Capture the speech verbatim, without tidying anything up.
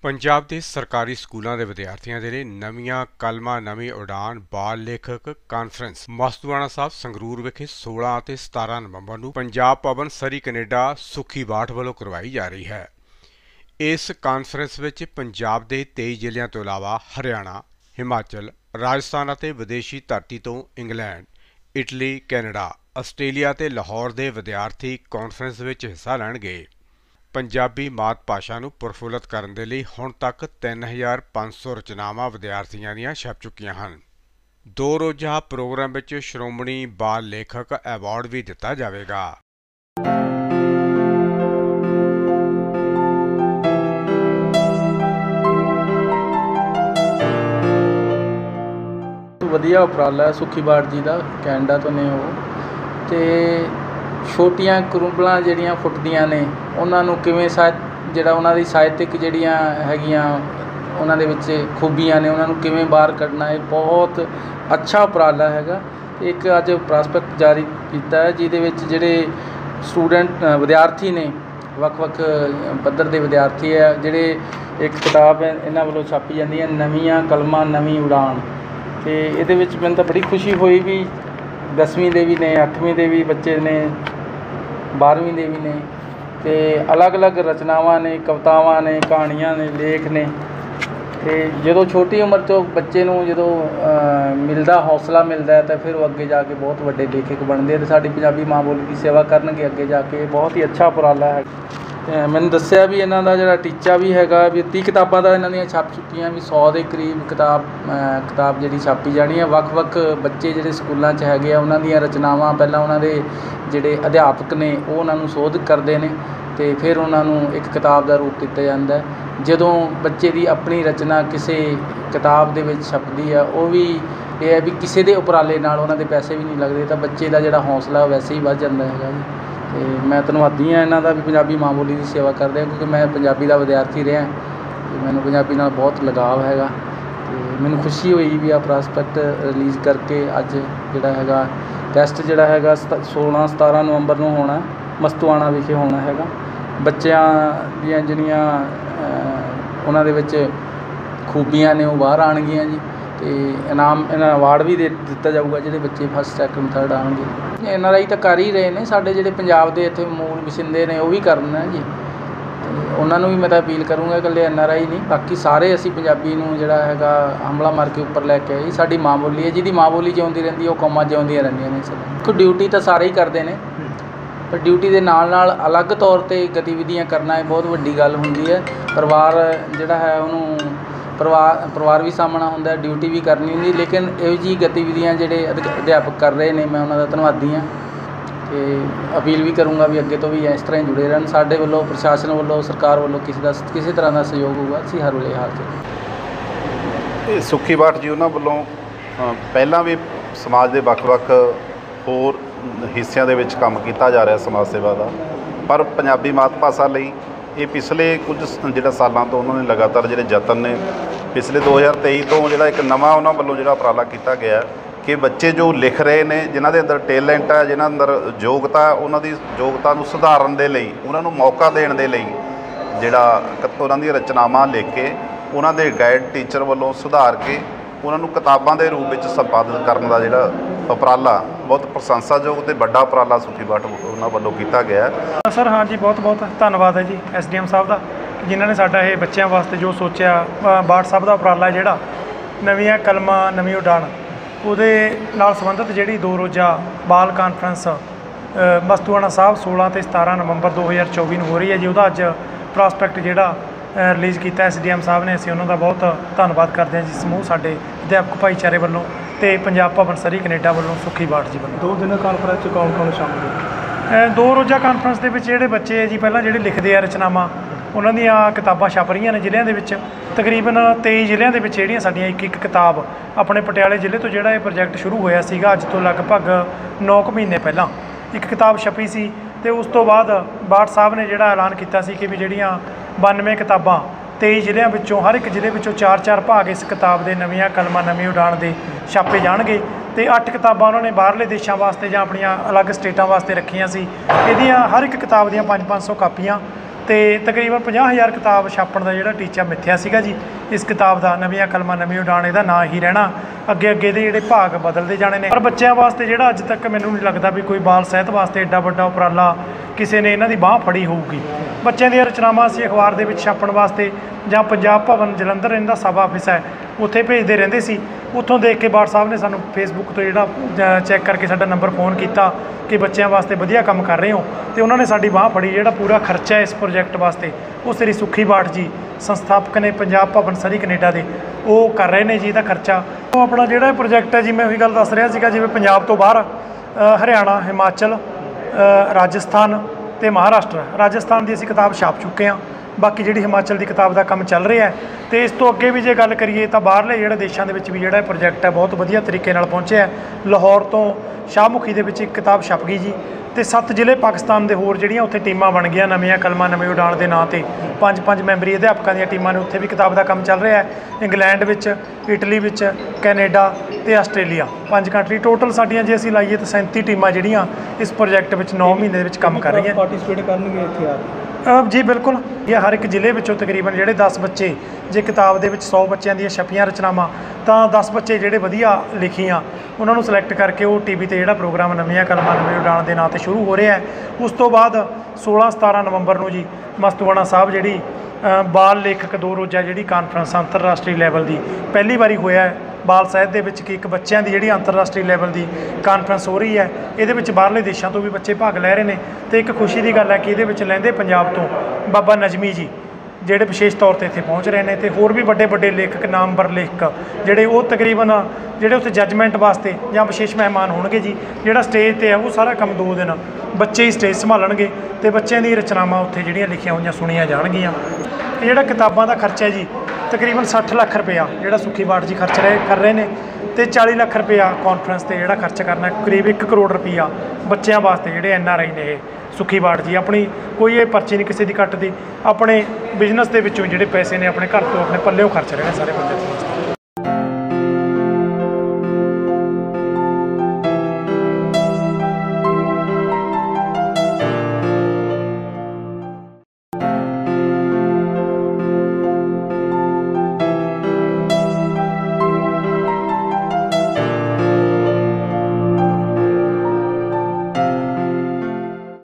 ਪੰਜਾਬ ਦੇ ਸਰਕਾਰੀ ਸਕੂਲਾਂ ਦੇ ਵਿਦਿਆਰਥੀਆਂ ਦੇ ਲਈ ਨਵੀਆਂ ਕਲਮਾਂ ਨਵੀਂ ਉਡਾਨ ਬਾਲ ਲੇਖਕ ਕਾਨਫਰੰਸ ਮਸਤੂਆਣਾ ਸਾਹਿਬ ਸੰਗਰੂਰ ਵਿਖੇ ਸੋਲਾਂ ਅਤੇ ਸਤਾਰਾਂ ਨਵੰਬਰ ਨੂੰ ਪੰਜਾਬ ਭਵਨ ਸਰੀ ਕੈਨੇਡਾ ਸੁਖੀ ਬਾਠ ਵੱਲੋਂ ਕਰਵਾਈ ਜਾ ਰਹੀ ਹੈ। ਇਸ ਕਾਨਫਰੰਸ ਵਿੱਚ ਪੰਜਾਬ ਦੇ ਤੇਈ ਜ਼ਿਲ੍ਹਿਆਂ ਤੋਂ ਇਲਾਵਾ ਹਰਿਆਣਾ, ਹਿਮਾਚਲ, ਰਾਜਸਥਾਨ ਅਤੇ ਵਿਦੇਸ਼ੀ ਧਰਤੀ ਤੋਂ ਇੰਗਲੈਂਡ, ਇਟਲੀ, ਕੈਨੇਡਾ, ਆਸਟ੍ਰੇਲੀਆ ਅਤੇ ਲਾਹੌਰ ਦੇ ਵਿਦਿਆਰਥੀ ਕਾਨਫਰੰਸ ਵਿੱਚ ਹਿੱਸਾ ਲੈਣਗੇ। ਪੰਜਾਬੀ ਮਾਤ ਭਾਸ਼ਾ ਨੂੰ ਪ੍ਰਫੁੱਲਤ ਕਰਨ ਦੇ ਲਈ ਹੁਣ ਤੱਕ ਤਿੰਨ ਹਜ਼ਾਰ ਪੰਜ ਸੌ ਰਚਨਾਵਾਂ ਵਿਦਿਆਰਥੀਆਂ ਦੀਆਂ ਛਪ ਚੁੱਕੀਆਂ ਹਨ। ਦੋ ਰੋਜ਼ਾ ਪ੍ਰੋਗਰਾਮ ਵਿੱਚ ਸ਼੍ਰੋਮਣੀ ਬਾਲ ਲੇਖਕ ਐਵਾਰਡ ਵੀ ਦਿੱਤਾ ਜਾਵੇਗਾ। ਵਧੀਆ ਉਪਰਾਲਾ ਸੁਖੀ ਬਾਠ ਜੀ ਦਾ, ਕੈਨੇਡਾ ਤੋਂ ਨੇ ਉਹ। ਤੇ ਛੋਟੀਆਂ ਕਰੂੰਬਲਾਂ ਜਿਹੜੀਆਂ ਫੁੱਟਦੀਆਂ ਨੇ ਉਹਨਾਂ ਨੂੰ ਕਿਵੇਂ ਸਾਹਿਤ ਜਿਹੜਾ ਉਹਨਾਂ ਦੀ ਸਾਹਿਤਕ ਜਿਹੜੀਆਂ ਹੈਗੀਆਂ ਉਹਨਾਂ ਦੇ ਵਿੱਚ ਖੂਬੀਆਂ ਨੇ ਉਹਨਾਂ ਨੂੰ ਕਿਵੇਂ ਬਾਹਰ ਕੱਢਣਾ, ਇਹ ਬਹੁਤ ਅੱਛਾ ਉਪਰਾਲਾ ਹੈਗਾ। ਇੱਕ ਅੱਜ ਪ੍ਰੋਸਪੈਕਟ ਜਾਰੀ ਕੀਤਾ ਹੈ ਜਿਹਦੇ ਵਿੱਚ ਜਿਹੜੇ ਸਟੂਡੈਂਟ ਵਿਦਿਆਰਥੀ ਨੇ ਵੱਖ ਵੱਖ ਪੱਧਰ ਦੇ ਵਿਦਿਆਰਥੀ ਹੈ ਜਿਹੜੇ ਇੱਕ ਕਿਤਾਬ ਇਹਨਾਂ ਵੱਲੋਂ ਛਾਪੀ ਜਾਂਦੀ ਹੈ ਨਵੀਆਂ ਕਲਮਾਂ ਨਵੀਂ ਉਡਾਨ। ਅਤੇ ਇਹਦੇ ਵਿੱਚ ਮੈਨੂੰ ਤਾਂ ਬੜੀ ਖੁਸ਼ੀ ਹੋਈ ਵੀ ਦਸਵੀਂ ਦੇ ਵੀ ਨੇ, ਅੱਠਵੀਂ ਦੇ ਵੀ ਬੱਚੇ ਨੇ, ਬਾਰ੍ਹਵੀਂ ਦੇ ਵੀ ਨੇ ਅਤੇ ਅਲੱਗ ਅਲੱਗ ਰਚਨਾਵਾਂ ਨੇ, ਕਵਿਤਾਵਾਂ ਨੇ, ਕਹਾਣੀਆਂ ਨੇ, ਲੇਖ ਨੇ। ਅਤੇ ਜਦੋਂ ਛੋਟੀ ਉਮਰ 'ਚੋਂ ਬੱਚੇ ਨੂੰ ਜਦੋਂ ਮਿਲਦਾ ਹੌਸਲਾ ਮਿਲਦਾ ਤਾਂ ਫਿਰ ਉਹ ਅੱਗੇ ਜਾ ਕੇ ਬਹੁਤ ਵੱਡੇ ਲੇਖਕ ਬਣਦੇ ਅਤੇ ਸਾਡੀ ਪੰਜਾਬੀ ਮਾਂ ਬੋਲੀ ਦੀ ਸੇਵਾ ਕਰਨਗੇ ਅੱਗੇ ਜਾ ਕੇ। ਬਹੁਤ ਹੀ ਅੱਛਾ ਉਪਰਾਲਾ ਹੈ। ਅਤੇ ਮੈਨੂੰ ਦੱਸਿਆ ਵੀ ਇਹਨਾਂ ਦਾ ਜਿਹੜਾ ਟੀਚਾ ਵੀ ਹੈਗਾ ਵੀ ਤੀਹ ਕਿਤਾਬਾਂ ਦਾ ਇਹਨਾਂ ਦੀਆਂ ਛਪ ਚੁੱਕੀਆਂ, ਵੀ ਸੌ ਦੇ ਕਰੀਬ ਕਿਤਾਬ ਕਿਤਾਬ ਜਿਹੜੀ ਛਾਪੀ ਜਾਣੀ ਹੈ। ਵੱਖ ਵੱਖ ਬੱਚੇ ਜਿਹੜੇ ਸਕੂਲਾਂ 'ਚ ਹੈਗੇ ਆ ਉਹਨਾਂ ਦੀਆਂ ਰਚਨਾਵਾਂ ਪਹਿਲਾਂ ਉਹਨਾਂ ਦੇ ਜਿਹੜੇ ਅਧਿਆਪਕ ਨੇ ਉਹ ਉਹਨਾਂ ਨੂੰ ਸੋਧ ਕਰਦੇ ਨੇ ਅਤੇ ਫਿਰ ਉਹਨਾਂ ਨੂੰ ਇੱਕ ਕਿਤਾਬ ਦਾ ਰੂਪ ਦਿੱਤਾ ਜਾਂਦਾ। ਜਦੋਂ ਬੱਚੇ ਦੀ ਆਪਣੀ ਰਚਨਾ ਕਿਸੇ ਕਿਤਾਬ ਦੇ ਵਿੱਚ ਛਪਦੀ ਆ ਉਹ ਵੀ ਇਹ ਹੈ ਵੀ ਕਿਸੇ ਦੇ ਉਪਰਾਲੇ ਨਾਲ ਉਹਨਾਂ ਦੇ ਪੈਸੇ ਵੀ ਨਹੀਂ ਲੱਗਦੇ ਤਾਂ ਬੱਚੇ ਦਾ ਜਿਹੜਾ ਹੌਸਲਾ ਵੈਸੇ ਹੀ ਵੱਧ ਜਾਂਦਾ ਹੈਗਾ ਜੀ। ਅਤੇ ਮੈਂ ਧੰਨਵਾਦੀ ਹਾਂ ਇਹਨਾਂ ਦਾ ਵੀ ਪੰਜਾਬੀ ਮਾਂ ਬੋਲੀ ਦੀ ਸੇਵਾ ਕਰਦੇ ਹਾਂ, ਕਿਉਂਕਿ ਮੈਂ ਪੰਜਾਬੀ ਦਾ ਵਿਦਿਆਰਥੀ ਰਿਹਾ ਅਤੇ ਮੈਨੂੰ ਪੰਜਾਬੀ ਨਾਲ ਬਹੁਤ ਲਗਾਵ ਹੈਗਾ। ਅਤੇ ਮੈਨੂੰ ਖੁਸ਼ੀ ਹੋਈ ਵੀ ਆ ਪ੍ਰੋਸਪੈਕਟ ਰਿਲੀਜ਼ ਕਰਕੇ ਅੱਜ ਜਿਹੜਾ ਹੈਗਾ ਟੈਸਟ ਜਿਹੜਾ ਹੈਗਾ ਸਤ ਸੋਲਾਂ ਸਤਾਰਾਂ ਨਵੰਬਰ ਨੂੰ ਹੋਣਾ, ਮਸਤੂਆਣਾ ਵਿਖੇ ਹੋਣਾ ਹੈਗਾ। ਬੱਚਿਆਂ ਦੀਆਂ ਜਿਹੜੀਆਂ ਉਹਨਾਂ ਦੇ ਵਿੱਚ ਖੂਬੀਆਂ ਨੇ ਉਹ ਬਾਹਰ ਆਉਣਗੀਆਂ ਜੀ ਅਤੇ ਇਨਾਮ ਇਹਨਾਂ ਅਵਾਰਡ ਵੀ ਦੇ ਦਿੱਤਾ ਜਾਊਗਾ ਜਿਹੜੇ ਬੱਚੇ ਫਸਟ ਸੈਕਿੰਡ ਥਰਡ ਆਉਣਗੇ। ਐਨ ਆਰ ਆਈ ਤਾਂ ਕਰ ਹੀ ਰਹੇ ਨੇ, ਸਾਡੇ ਜਿਹੜੇ ਪੰਜਾਬ ਦੇ ਇੱਥੇ ਮੂਲ ਵਸਿੰਦੇ ਨੇ ਉਹ ਵੀ ਕਰਨ ਜੀ। ਅਤੇ ਉਹਨਾਂ ਨੂੰ ਵੀ ਮੈਂ ਤਾਂ ਅਪੀਲ ਕਰੂੰਗਾ, ਇਕੱਲੇ ਐਨ ਆਰ ਆਈ ਨਹੀਂ ਬਾਕੀ ਸਾਰੇ ਅਸੀਂ ਪੰਜਾਬੀ ਨੂੰ ਜਿਹੜਾ ਹੈਗਾ ਹੰਭਲਾ ਮਾਰ ਕੇ ਉੱਪਰ ਲੈ ਕੇ ਆਈ। ਸਾਡੀ ਮਾਂ ਬੋਲੀ ਹੈ, ਜਿਹਦੀ ਮਾਂ ਬੋਲੀ ਜਿਉਂਦੀ ਰਹਿੰਦੀ ਉਹ ਕੌਮਾਂ ਜਿਉਂਦੀਆਂ ਰਹਿੰਦੀਆਂ ਨੇ। ਸਭ ਦੇਖੋ ਡਿਊਟੀ ਤਾਂ ਸਾਰੇ ਹੀ ਕਰਦੇ ਨੇ ਪਰ ਡਿਊਟੀ ਦੇ ਨਾਲ ਨਾਲ ਅਲੱਗ ਤੌਰ 'ਤੇ ਗਤੀਵਿਧੀਆਂ ਕਰਨਾ ਇਹ ਬਹੁਤ ਵੱਡੀ ਗੱਲ ਹੁੰਦੀ ਹੈ। ਪਰਿਵਾਰ ਜਿਹੜਾ ਹੈ ਉਹਨੂੰ ਪਰਿਵਾਰ ਪਰਿਵਾਰ ਵੀ ਸਾਂਭਣਾ ਹੁੰਦਾ, ਡਿਊਟੀ ਵੀ ਕਰਨੀ ਹੁੰਦੀ, ਲੇਕਿਨ ਇਹੋ ਜਿਹੀ ਗਤੀਵਿਧੀਆਂ ਜਿਹੜੇ ਅਧ ਅਧਿਆਪਕ ਕਰ ਰਹੇ ਨੇ ਮੈਂ ਉਹਨਾਂ ਦਾ ਧੰਨਵਾਦੀ ਹਾਂ। ਅਤੇ ਅਪੀਲ ਵੀ ਕਰੂੰਗਾ ਵੀ ਅੱਗੇ ਤੋਂ ਵੀ ਇਸ ਤਰ੍ਹਾਂ ਹੀ ਜੁੜੇ ਰਹਿਣ। ਸਾਡੇ ਵੱਲੋਂ ਪ੍ਰਸ਼ਾਸਨ ਵੱਲੋਂ ਸਰਕਾਰ ਵੱਲੋਂ ਕਿਸੇ ਦਾ ਕਿਸੇ ਤਰ੍ਹਾਂ ਦਾ ਸਹਿਯੋਗ ਹੋਊਗਾ, ਅਸੀਂ ਹਰ ਵੇਲੇ ਹਾਜ਼ਰ। ਇਹ ਸੁਖੀ ਬਾਠ ਜੀ ਉਹਨਾਂ ਵੱਲੋਂ ਪਹਿਲਾਂ ਵੀ ਸਮਾਜ ਦੇ ਵੱਖ ਵੱਖ ਹੋਰ ਹਿੱਸਿਆਂ ਦੇ ਵਿੱਚ ਕੰਮ ਕੀਤਾ ਜਾ ਰਿਹਾ ਸਮਾਜ ਸੇਵਾ ਦਾ, ਪਰ ਪੰਜਾਬੀ ਮਾਤ ਭਾਸ਼ਾ ਲਈ ਇਹ ਪਿਛਲੇ ਕੁਝ ਜਿਹੜਾ ਸਾਲਾਂ ਤੋਂ ਉਹਨਾਂ ਨੇ ਲਗਾਤਾਰ ਜਿਹੜੇ ਯਤਨ ਨੇ, ਪਿਛਲੇ ਦੋ ਹਜ਼ਾਰ ਤੇਈ ਤੋਂ ਜਿਹੜਾ ਇੱਕ ਨਵਾਂ ਉਹਨਾਂ ਵੱਲੋਂ ਜਿਹੜਾ ਉਪਰਾਲਾ ਕੀਤਾ ਗਿਆ ਕਿ ਬੱਚੇ ਜੋ ਲਿਖ ਰਹੇ ਨੇ, ਜਿਨ੍ਹਾਂ ਦੇ ਅੰਦਰ ਟੇਲੈਂਟ ਹੈ, ਜਿਨ੍ਹਾਂ ਅੰਦਰ ਯੋਗਤਾ, ਉਹਨਾਂ ਦੀ ਯੋਗਤਾ ਨੂੰ ਸੁਧਾਰਨ ਦੇ ਲਈ, ਉਹਨਾਂ ਨੂੰ ਮੌਕਾ ਦੇਣ ਦੇ ਲਈ ਜਿਹੜਾ ਉਹਨਾਂ ਦੀਆਂ ਰਚਨਾਵਾਂ ਲਿਖ ਕੇ ਉਹਨਾਂ ਦੇ ਗਾਈਡ ਟੀਚਰ ਵੱਲੋਂ ਸੁਧਾਰ ਕੇ ਉਹਨਾਂ ਨੂੰ ਕਿਤਾਬਾਂ ਦੇ ਰੂਪ ਵਿੱਚ ਸੰਪਾਦਿਤ ਕਰਨ ਦਾ ਜਿਹੜਾ ਉਪਰਾਲਾ ਬਹੁਤ ਪ੍ਰਸ਼ੰਸਾਯੋਗ ਅਤੇ ਵੱਡਾ ਉਪਰਾਲਾ ਸੁਖੀ ਬਾਠ ਉਹਨਾਂ ਵੱਲੋਂ ਕੀਤਾ ਗਿਆ। ਸਰ ਹਾਂਜੀ ਬਹੁਤ ਬਹੁਤ ਧੰਨਵਾਦ ਹੈ ਜੀ ਐਸ ਡੀ ਐਮ ਸਾਹਿਬ ਦਾ, ਜਿਨ੍ਹਾਂ ਨੇ ਸਾਡਾ ਇਹ ਬੱਚਿਆਂ ਵਾਸਤੇ ਜੋ ਸੋਚਿਆ। ਬਾਠ ਸਾਹਿਬ ਦਾ ਉਪਰਾਲਾ ਜਿਹੜਾ ਨਵੀਆਂ ਕਲਮਾਂ ਨਵੀਂ ਉਡਾਨ ਉਹਦੇ ਨਾਲ ਸੰਬੰਧਿਤ ਜਿਹੜੀ ਦੋ ਰੋਜ਼ਾ ਬਾਲ ਕਾਨਫਰੰਸ ਮਸਤੂਆਣਾ ਸਾਹਿਬ ਸੋਲਾਂ ਅਤੇ ਸਤਾਰਾਂ ਨਵੰਬਰ ਦੋ ਹਜ਼ਾਰ ਚੌਵੀ ਨੂੰ ਹੋ ਰਹੀ ਹੈ ਜੀ। ਉਹਦਾ ਅੱਜ ਪ੍ਰੋਸਪੈਕਟ ਜਿਹੜਾ ਰਿਲੀਜ਼ ਕੀਤਾ ਐਸ ਡੀ ਐਮ ਸਾਹਿਬ ਨੇ, ਅਸੀਂ ਉਹਨਾਂ ਦਾ ਬਹੁਤ ਧੰਨਵਾਦ ਕਰਦੇ ਹਾਂ ਜੀ ਸਮੂਹ ਸਾਡੇ ਅਧਿਆਪਕ ਭਾਈਚਾਰੇ ਵੱਲੋਂ ਅਤੇ ਪੰਜਾਬ ਭਵਨ ਸਰੀ ਕੈਨੇਡਾ ਵੱਲੋਂ ਸੁਖੀ ਬਾਠ ਜੀ ਵੱਲੋਂ। ਦੋ ਦਿਨਾਂ ਕਾਨਫਰੰਸ 'ਚ ਕੌਣ ਕੌਣ ਸ਼ਾਮਲ ਹੈ? ਦੋ ਰੋਜ਼ਾ ਕਾਨਫਰੰਸ ਦੇ ਵਿੱਚ ਜਿਹੜੇ ਬੱਚੇ ਹੈ ਜੀ ਪਹਿਲਾਂ ਜਿਹੜੇ ਲਿਖਦੇ ਆ ਰਚਨਾਵਾਂ, ਉਹਨਾਂ ਦੀਆਂ ਕਿਤਾਬਾਂ ਛਪ ਰਹੀਆਂ ਨੇ ਜ਼ਿਲ੍ਹਿਆਂ ਦੇ ਵਿੱਚ। ਤਕਰੀਬਨ ਤੇਈ ਜ਼ਿਲ੍ਹਿਆਂ ਦੇ ਵਿੱਚ ਜਿਹੜੀਆਂ ਸਾਡੀਆਂ ਇੱਕ ਇੱਕ ਕਿਤਾਬ, ਆਪਣੇ ਪਟਿਆਲੇ ਜ਼ਿਲ੍ਹੇ ਤੋਂ ਜਿਹੜਾ ਇਹ ਪ੍ਰੋਜੈਕਟ ਸ਼ੁਰੂ ਹੋਇਆ ਸੀਗਾ ਅੱਜ ਤੋਂ ਲਗਭਗ ਨੌ ਕੁ ਮਹੀਨੇ ਪਹਿਲਾਂ ਇੱਕ ਕਿਤਾਬ ਛਪੀ ਸੀ। ਅਤੇ ਉਸ ਤੋਂ ਬਾਅਦ ਬਾਠ ਸਾਹਿਬ ਨੇ ਜਿਹੜਾ ਐਲਾਨ ਕੀਤਾ ਸੀ ਕਿ ਵੀ ਜਿਹੜੀਆਂ ਬਾਨਵੇਂ ਕਿਤਾਬਾਂ ਤੇਈ ਜ਼ਿਲ੍ਹਿਆਂ ਵਿੱਚੋਂ ਹਰ ਇੱਕ ਜ਼ਿਲ੍ਹੇ ਵਿੱਚੋਂ ਚਾਰ ਚਾਰ ਭਾਗ ਇਸ ਕਿਤਾਬ ਦੇ ਨਵੀਆਂ ਕਲਮਾਂ ਨਵੀਂ ਉਡਾਨ ਦੇ ਛਾਪੇ ਜਾਣਗੇ। ਅਤੇ ਅੱਠ ਕਿਤਾਬਾਂ ਉਹਨਾਂ ਨੇ ਬਾਹਰਲੇ ਦੇਸ਼ਾਂ ਵਾਸਤੇ ਜਾਂ ਆਪਣੀਆਂ ਅਲੱਗ ਸਟੇਟਾਂ ਵਾਸਤੇ ਰੱਖੀਆਂ ਸੀ। ਇਹਦੀਆਂ ਹਰ ਇੱਕ ਕਿਤਾਬ ਦੀਆਂ ਪੰਜ ਪੰਜ ਸੌ ਕਾਪੀਆਂ ਤੇ ਤਕਰੀਬਨ ਪੰਜਾਹ ਹਜ਼ਾਰ ਕਿਤਾਬ ਛਾਪਣ ਦਾ ਜਿਹੜਾ ਟੀਚਾ ਮਿੱਥਿਆ ਸੀਗਾ ਜੀ ਇਸ ਕਿਤਾਬ ਦਾ। ਨਵੀਆਂ ਕਲਮਾਂ ਨਵੀਂ ਉਡਾਣ ਇਹਦਾ ਨਾਂ ਹੀ ਰਹਿਣਾ, ਅੱਗੇ ਅੱਗੇ ਦੇ ਜਿਹੜੇ ਭਾਗ ਬਦਲਦੇ ਜਾਣੇ ਨੇ। ਪਰ ਬੱਚਿਆਂ ਵਾਸਤੇ ਜਿਹੜਾ ਅੱਜ ਤੱਕ ਮੈਨੂੰ ਨਹੀਂ ਲੱਗਦਾ ਵੀ ਕੋਈ ਬਾਲ ਸਾਹਿਤ ਵਾਸਤੇ ਐਡਾ ਵੱਡਾ ਉਪਰਾਲਾ ਕਿਸੇ ਨੇ ਇਹਨਾਂ ਦੀ ਬਾਂਹ ਫੜੀ ਹੋਊਗੀ। ਬੱਚਿਆਂ ਦੀਆਂ ਰਚਨਾਵਾਂ ਅਸੀਂ ਅਖਬਾਰ ਦੇ ਵਿੱਚ ਛਾਪਣ ਵਾਸਤੇ ਜਾਂ ਪੰਜਾਬ ਭਵਨ ਜਲੰਧਰ ਇਹਦਾ ਸਬ ਆਫਿਸ ਹੈ ਉੱਥੇ ਭੇਜਦੇ ਰਹਿੰਦੇ ਸੀ। ਉੱਥੋਂ ਦੇਖ ਕੇ ਬਾਠ ਸਾਹਿਬ ਨੇ ਸਾਨੂੰ ਫੇਸਬੁੱਕ ਤੋਂ ਜਿਹੜਾ ਚੈੱਕ ਕਰਕੇ ਸਾਡਾ ਨੰਬਰ ਫੋਨ ਕੀਤਾ ਕਿ ਬੱਚਿਆਂ ਵਾਸਤੇ ਵਧੀਆ ਕੰਮ ਕਰ ਰਹੇ ਹੋ, ਅਤੇ ਉਹਨਾਂ ਨੇ ਸਾਡੀ ਬਾਂਹ ਫੜੀ। ਜਿਹੜਾ ਪੂਰਾ ਖਰਚਾ ਇਸ ਪ੍ਰੋਜੈਕਟ ਵਾਸਤੇ ਉਹ ਸ੍ਰੀ ਸੁੱਖੀ ਬਾਠ ਜੀ ਸੰਸਥਾਪਕ ਨੇ ਪੰਜਾਬ ਭਵਨ ਸਰੀ ਕੈਨੇਡਾ ਦੇ, ਉਹ ਕਰ ਰਹੇ ਨੇ ਜੀ ਇਹਦਾ ਖਰਚਾ। ਉਹ ਆਪਣਾ ਜਿਹੜਾ ਪ੍ਰੋਜੈਕਟ ਹੈ ਜੀ, ਮੈਂ ਉਹੀ ਗੱਲ ਦੱਸ ਰਿਹਾ ਸੀਗਾ, ਜਿਵੇਂ ਪੰਜਾਬ ਤੋਂ ਬਾਹਰ ਹਰਿਆਣਾ, ਹਿਮਾਚਲ, ਰਾਜਸਥਾਨ ਅਤੇ ਮਹਾਰਾਸ਼ਟਰ। ਰਾਜਸਥਾਨ ਦੀ ਅਸੀਂ ਕਿਤਾਬ ਛਾਪ ਚੁੱਕੇ ਹਾਂ, ਬਾਕੀ ਜਿਹੜੀ ਹਿਮਾਚਲ ਦੀ ਕਿਤਾਬ ਦਾ ਕੰਮ ਚੱਲ ਰਿਹਾ ਹੈ। ਅਤੇ ਇਸ ਤੋਂ ਅੱਗੇ ਵੀ ਜੇ ਗੱਲ ਕਰੀਏ ਤਾਂ ਬਾਹਰਲੇ ਜਿਹੜੇ ਦੇਸ਼ਾਂ ਦੇ ਵਿੱਚ ਵੀ ਜਿਹੜਾ ਇਹ ਪ੍ਰੋਜੈਕਟ ਹੈ ਬਹੁਤ ਵਧੀਆ ਤਰੀਕੇ ਨਾਲ ਪਹੁੰਚਿਆ। ਲਾਹੌਰ ਤੋਂ ਸ਼ਾਹਮੁਖੀ ਦੇ ਵਿੱਚ ਇੱਕ ਕਿਤਾਬ ਛਪ ਗਈ ਜੀ, ਅਤੇ ਸੱਤ ਜ਼ਿਲ੍ਹੇ ਪਾਕਿਸਤਾਨ ਦੇ ਹੋਰ ਜਿਹੜੀਆਂ ਉੱਥੇ ਟੀਮਾਂ ਬਣ ਗਈਆਂ ਨਵੀਆਂ ਕਲਮਾਂ ਨਵੀਂ ਉਡਾਣ ਦੇ ਨਾਂ 'ਤੇ। ਪੰਜ ਪੰਜ ਮੈਂਬਰੀ ਅਧਿਆਪਕਾਂ ਦੀਆਂ ਟੀਮਾਂ ਨੇ, ਉੱਥੇ ਵੀ ਕਿਤਾਬ ਦਾ ਕੰਮ ਚੱਲ ਰਿਹਾ ਹੈ। ਇੰਗਲੈਂਡ ਵਿੱਚ, ਇਟਲੀ ਵਿੱਚ, ਕੈਨੇਡਾ ਅਤੇ ਆਸਟ੍ਰੇਲੀਆ, ਪੰਜ ਕੰਟਰੀ ਟੋਟਲ ਸਾਡੀਆਂ ਜੇ ਅਸੀਂ ਲਾਈਏ ਤਾਂ ਸੈਂਤੀ ਟੀਮਾਂ ਜਿਹੜੀਆਂ ਇਸ ਪ੍ਰੋਜੈਕਟ ਵਿੱਚ ਨੌ ਮਹੀਨੇ ਦੇ ਵਿੱਚ ਕੰਮ ਕਰ ਰਹੀਆਂ। ਪਾਰਟੀਸਪੇਟ ਕਰਨਗੇ ਇੱਥੇ ਆ ਜੀ ਬਿਲਕੁਲ, ਇਹ ਹਰ ਇੱਕ ਜ਼ਿਲ੍ਹੇ ਵਿੱਚੋਂ ਤਕਰੀਬਨ ਜਿਹੜੇ ਦਸ ਬੱਚੇ, ਜੇ ਕਿਤਾਬ ਦੇ ਵਿੱਚ ਸੌ ਬੱਚਿਆਂ ਦੀਆਂ ਛਪੀਆਂ ਰਚਨਾਵਾਂ ਤਾਂ ਦਸ ਬੱਚੇ ਜਿਹੜੇ ਵਧੀਆ ਲਿਖੀਆਂ ਉਹਨਾਂ ਨੂੰ ਸਿਲੈਕਟ ਕਰਕੇ ਉਹ ਟੀ ਵੀ 'ਤੇ ਜਿਹੜਾ ਪ੍ਰੋਗਰਾਮ ਨਵੀਆਂ ਕਲਮਾਂ ਨਵੀਂ ਉਡਾਣ ਦੇ ਨਾਂ 'ਤੇ ਸ਼ੁਰੂ ਹੋ ਰਿਹਾ ਹੈ। ਉਸ ਤੋਂ ਬਾਅਦ ਸੋਲਾਂ ਸਤਾਰਾਂ ਨਵੰਬਰ ਨੂੰ ਜੀ ਮਸਤੂਆਣਾ ਸਾਹਿਬ ਜਿਹੜੀ ਬਾਲ ਲੇਖਕ ਦੋ ਰੋਜ਼ਾ ਜਿਹੜੀ ਕਾਨਫਰੰਸ ਅੰਤਰਰਾਸ਼ਟਰੀ ਲੈਵਲ ਦੀ ਪਹਿਲੀ ਵਾਰੀ ਹੋਇਆ ਹੈ ਬਾਲ ਸਾਹਿਤ ਦੇ ਵਿੱਚ, ਕਿ ਇੱਕ ਬੱਚਿਆਂ ਦੀ ਜਿਹੜੀ ਅੰਤਰਰਾਸ਼ਟਰੀ ਲੈਵਲ ਦੀ ਕਾਨਫਰੰਸ ਹੋ ਰਹੀ ਹੈ। ਇਹਦੇ ਵਿੱਚ ਬਾਹਰਲੇ ਦੇਸ਼ਾਂ ਤੋਂ ਵੀ ਬੱਚੇ ਭਾਗ ਲੈ ਰਹੇ ਨੇ, ਅਤੇ ਇੱਕ ਖੁਸ਼ੀ ਦੀ ਗੱਲ ਹੈ ਕਿ ਇਹਦੇ ਵਿੱਚ ਲਹਿੰਦੇ ਪੰਜਾਬ ਤੋਂ ਬਾਬਾ ਨਜ਼ਮੀ ਜੀ ਜਿਹੜੇ ਵਿਸ਼ੇਸ਼ ਤੌਰ 'ਤੇ ਇੱਥੇ ਪਹੁੰਚ ਰਹੇ ਨੇ, ਅਤੇ ਹੋਰ ਵੀ ਵੱਡੇ ਵੱਡੇ ਲੇਖਕ, ਨਾਮਵਰ ਲੇਖਕ ਜਿਹੜੇ ਉਹ ਤਕਰੀਬਨ ਜਿਹੜੇ ਉੱਥੇ ਜੱਜਮੈਂਟ ਵਾਸਤੇ ਜਾਂ ਵਿਸ਼ੇਸ਼ ਮਹਿਮਾਨ ਹੋਣਗੇ ਜੀ। ਜਿਹੜਾ ਸਟੇਜ 'ਤੇ ਆ ਉਹ ਸਾਰਾ ਕੰਮ ਦੋ ਦਿਨ ਬੱਚੇ ਹੀ ਸਟੇਜ ਸੰਭਾਲਣਗੇ, ਅਤੇ ਬੱਚਿਆਂ ਦੀ ਰਚਨਾਵਾਂ ਉੱਥੇ ਜਿਹੜੀਆਂ ਲਿਖੀਆਂ ਹੋਈਆਂ ਸੁਣੀਆਂ ਜਾਣਗੀਆਂ। ਇਹ ਜਿਹੜਾ ਕਿਤਾਬਾਂ ਦਾ ਖਰਚਾ ਜੀ ਤਕਰੀਬਨ ਸੱਠ ਲੱਖ ਰੁਪਇਆ ਜਿਹੜਾ ਸੁੱਖੀ ਬਾਠ ਜੀ ਖਰਚ ਰਹੇ ਕਰ ਰਹੇ ਨੇ, ਅਤੇ ਚਾਲੀ ਲੱਖ ਰੁਪਇਆ ਕਾਨਫਰੰਸ 'ਤੇ ਜਿਹੜਾ ਖਰਚ ਕਰਨਾ, ਕਰੀਬ ਇੱਕ ਕਰੋੜ ਰੁਪਈਆ ਬੱਚਿਆਂ ਵਾਸਤੇ ਜਿਹੜੇ ਐਨ ਆਰ ਆਈ ਨੇ। ਇਹ ਸੁੱਖੀ ਬਾਠ ਜੀ ਆਪਣੀ ਕੋਈ ਇਹ ਪਰਚੀ ਨਹੀਂ ਕਿਸੇ ਦੀ ਕੱਟਦੀ, ਆਪਣੇ ਬਿਜ਼ਨਸ ਦੇ ਵਿੱਚੋਂ ਜਿਹੜੇ ਪੈਸੇ ਨੇ ਆਪਣੇ ਘਰ ਤੋਂ ਆਪਣੇ ਪੱਲਿਓਂ ਖਰਚ ਰਹੇ ਨੇ ਸਾਰੇ ਬੰਦੇ।